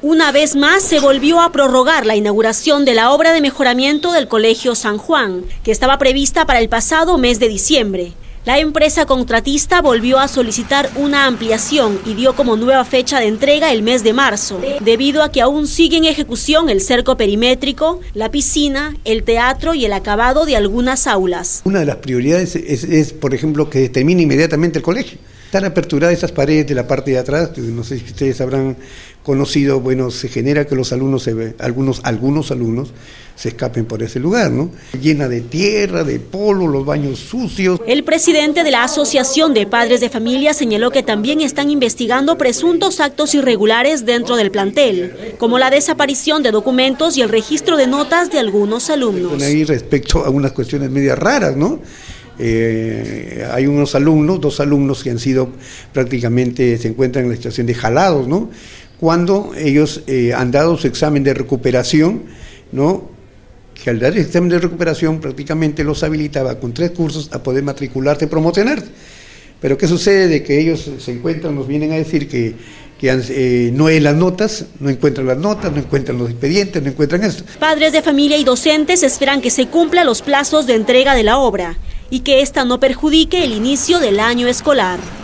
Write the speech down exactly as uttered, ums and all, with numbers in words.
Una vez más se volvió a prorrogar la inauguración de la obra de mejoramiento del Colegio San Juan, que estaba prevista para el pasado mes de diciembre. La empresa contratista volvió a solicitar una ampliación y dio como nueva fecha de entrega el mes de marzo, debido a que aún sigue en ejecución el cerco perimétrico, la piscina, el teatro y el acabado de algunas aulas. Una de las prioridades es, es por ejemplo, que termine inmediatamente el colegio. Están aperturadas esas paredes de la parte de atrás, no sé si ustedes habrán conocido, bueno, se genera que los alumnos, se, algunos, algunos alumnos se escapen por ese lugar, ¿no? Llena de tierra, de polvo, los baños sucios. El presidente de la Asociación de Padres de Familia señaló que también están investigando presuntos actos irregulares dentro del plantel, como la desaparición de documentos y el registro de notas de algunos alumnos. Ahí respecto a unas cuestiones medias raras, ¿no? Eh, hay unos alumnos, dos alumnos que han sido prácticamente, se encuentran en la situación de jalados, ¿no? Cuando ellos eh, han dado su examen de recuperación, ¿no? Que al dar el examen de recuperación prácticamente los habilitaba con tres cursos a poder matricularse y promocionarse. Pero ¿qué sucede? De que ellos se encuentran, nos vienen a decir que, que eh, no es las notas, no encuentran las notas, no encuentran los expedientes, no encuentran esto. Padres de familia y docentes esperan que se cumplan los plazos de entrega de la obra y que ésta no perjudique el inicio del año escolar.